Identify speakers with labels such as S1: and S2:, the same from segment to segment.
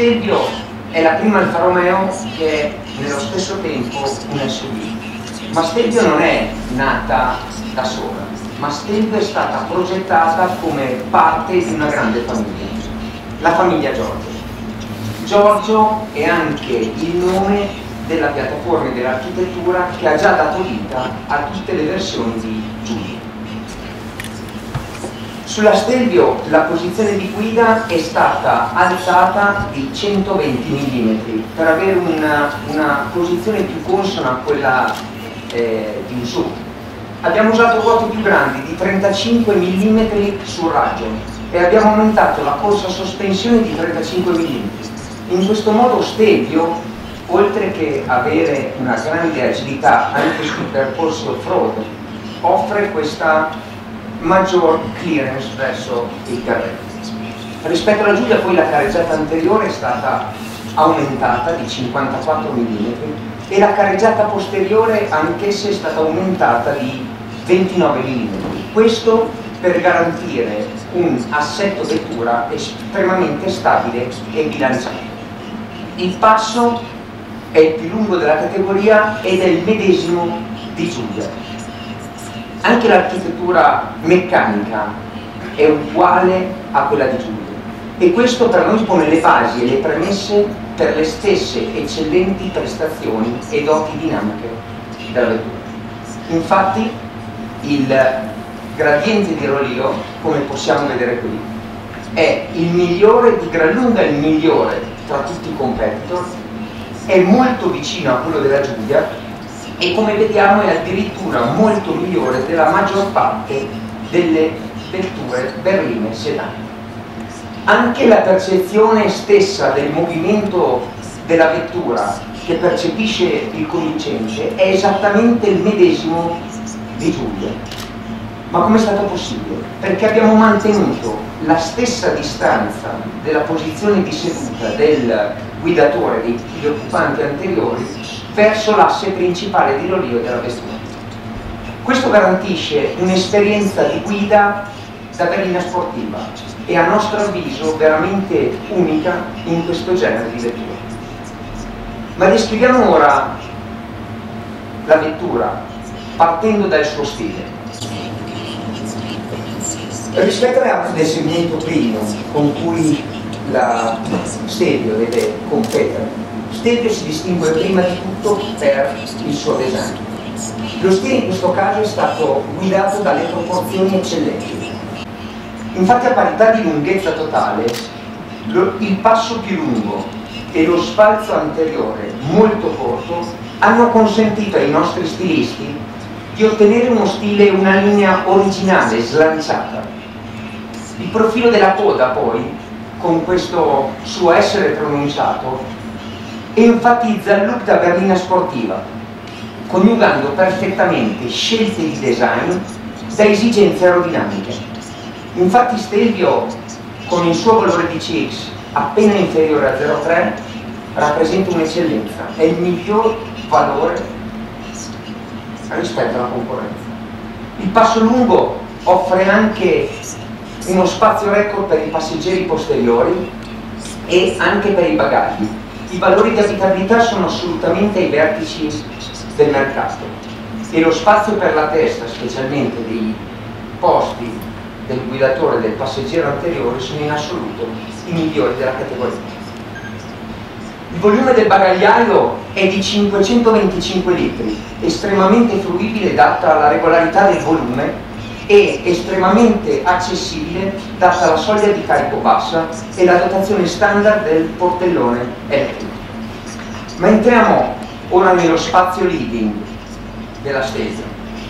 S1: Stelvio è la prima Alfa Romeo che è nello stesso tempo un SUV, ma Stelvio non è nata da sola, ma Stelvio è stata progettata come parte di una grande famiglia, la famiglia Giorgio. Giorgio è anche il nome della piattaforma e dell'architettura che ha già dato vita a tutte le versioni di Giulia. Sulla Stelvio la posizione di guida è stata alzata di 120 mm per avere una posizione più consona a quella di un SUV. Abbiamo usato ruote più grandi di 35 mm sul raggio e abbiamo aumentato la corsa a sospensione di 35 mm. In questo modo Stelvio, oltre che avere una grande agilità anche sui percorsi off-road, offre questa maggior clearance verso il terreno. Rispetto alla Giulia poi la careggiata anteriore è stata aumentata di 54 mm e la careggiata posteriore anch'essa è stata aumentata di 29 mm. Questo per garantire un assetto vettura estremamente stabile e bilanciato. Il passo è il più lungo della categoria ed è il medesimo di Giulia. Anche l'architettura meccanica è uguale a quella di Giulia e questo per noi pone le basi e le premesse per le stesse eccellenti prestazioni e doti dinamiche della vettura. Infatti il gradiente di rollio, come possiamo vedere qui, è il migliore, di gran lunga il migliore tra tutti i competitor, è molto vicino a quello della Giulia e come vediamo è addirittura molto migliore della maggior parte delle vetture berline sedan. Anche la percezione stessa del movimento della vettura che percepisce il conducente è esattamente il medesimo di Giulia. Ma come è stato possibile? Perché abbiamo mantenuto la stessa distanza della posizione di seduta del guidatore degli occupanti anteriori verso l'asse principale di rollio della vettura. Questo garantisce un'esperienza di guida da berlina sportiva e a nostro avviso veramente unica in questo genere di vettura. Ma descriviamo ora la vettura partendo dal suo stile. Rispetto alle altre del segmento primo con cui la Stelvio deve competere, Stelvio si distingue prima di tutto per il suo design. Lo stile in questo caso è stato guidato dalle proporzioni eccellenti. Infatti a parità di lunghezza totale, il passo più lungo e lo sbalzo anteriore molto corto hanno consentito ai nostri stilisti di ottenere uno stile e una linea originale, slanciata. Il profilo della coda poi, con questo suo essere pronunciato, enfatizza il look da berlina sportiva, coniugando perfettamente scelte di design da esigenze aerodinamiche. Infatti Stelvio, con il suo valore di CX appena inferiore a 0,3, rappresenta un'eccellenza, è il miglior valore rispetto alla concorrenza. Il passo lungo offre anche uno spazio record per i passeggeri posteriori e anche per i bagagli. I valori di abitabilità sono assolutamente ai vertici del mercato e lo spazio per la testa, specialmente dei posti del guidatore e del passeggero anteriore, sono in assoluto i migliori della categoria. Il volume del bagagliaio è di 525 litri, estremamente fruibile data la regolarità del volume e estremamente accessibile data la soglia di carico bassa e la dotazione standard del portellone elettrico. Ma entriamo ora nello spazio living della Stelvio.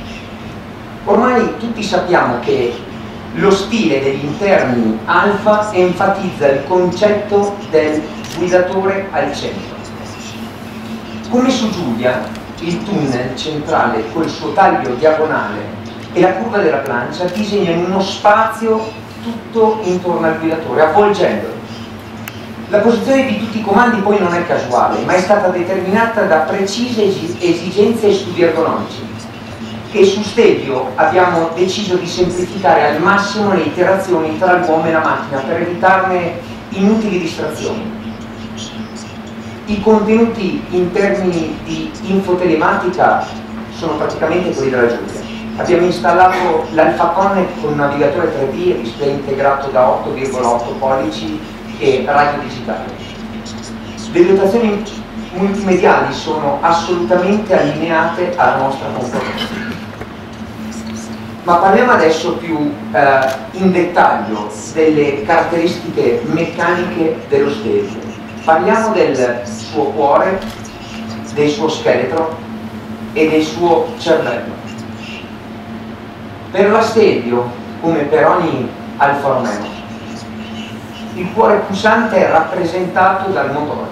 S1: Ormai tutti sappiamo che lo stile degli interni Alfa enfatizza il concetto del guidatore al centro. Come su Giulia, il tunnel centrale col suo taglio diagonale e la curva della plancia disegnano uno spazio tutto intorno al guidatore, avvolgendolo. La posizione di tutti i comandi poi non è casuale, ma è stata determinata da precise esigenze e studi ergonomici. E su Stelvio abbiamo deciso di semplificare al massimo le interazioni tra l'uomo e la macchina per evitarne inutili distrazioni. I contenuti in termini di infotelematica sono praticamente quelli della Giulia. Abbiamo installato l'Alpha Connect con un navigatore 3D e display integrato da 8,8 pollici e radio digitale. Le dotazioni multimediali sono assolutamente allineate alla nostra concorrenza. Ma parliamo adesso più in dettaglio delle caratteristiche meccaniche dello Stelvio. Parliamo del suo cuore, del suo scheletro e del suo cervello. Per la Stelvio, come per ogni Alfa Romeo, il cuore pulsante è rappresentato dal motore.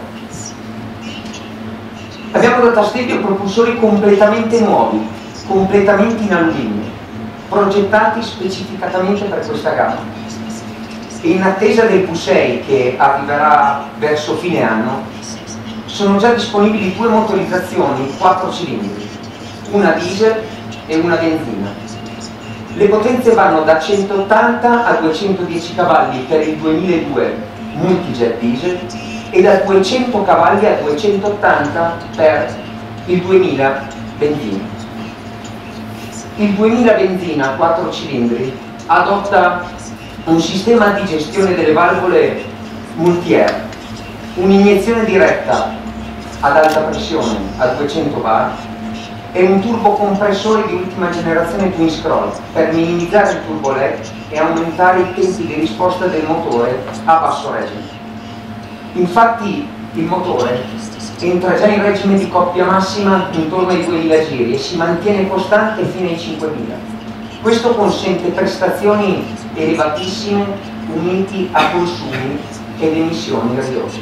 S1: Abbiamo dato a Stelvio propulsori completamente nuovi, completamente in alluminio, progettati specificatamente per questa gamma. E in attesa del V6 che arriverà verso fine anno, sono già disponibili due motorizzazioni 4 cilindri, una diesel e una benzina. Le potenze vanno da 180 a 210 cavalli per il 2002 multijet diesel e da 200 cavalli a 280 per il 2000 benzina. Il 2000 benzina a 4 cilindri adotta un sistema di gestione delle valvole multi-air, un'iniezione diretta ad alta pressione a 200 bar e un turbocompressore di ultima generazione twin scroll per minimizzare il turbo lag e aumentare i tempi di risposta del motore a basso regime. Infatti il motore entra già in regime di coppia massima intorno ai 2000 giri e si mantiene costante fino ai 5000. Questo consente prestazioni elevatissime uniti a consumi ed emissioni ridotte.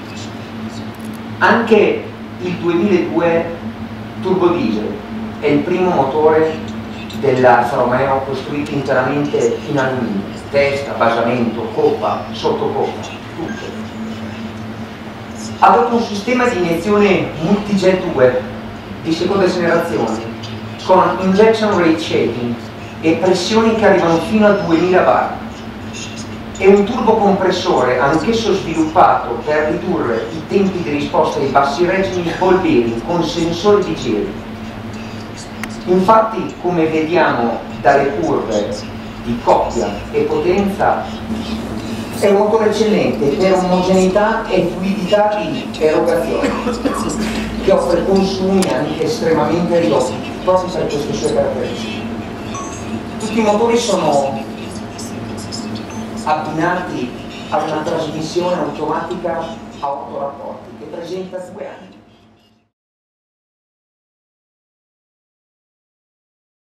S1: Anche il 2002 turbo diesel è il primo motore dell'Alfa Romeo costruito interamente in alluminio, testa, basamento, coppa, sottocoppa, tutto. Adotta un sistema di iniezione multijet 2 di seconda generazione con injection rate shaping e pressioni che arrivano fino a 2000 bar e un turbocompressore anch'esso sviluppato per ridurre i tempi di risposta ai bassi regimi ball bearing con sensori di giri. Infatti, come vediamo dalle curve di coppia e potenza, è un motore eccellente per omogeneità e fluidità di erogazione, che offre consumi anche estremamente ridotti, proprio per queste sue caratteristiche. Tutti i motori sono abbinati a una trasmissione automatica a 8 rapporti che presenta 2 anni.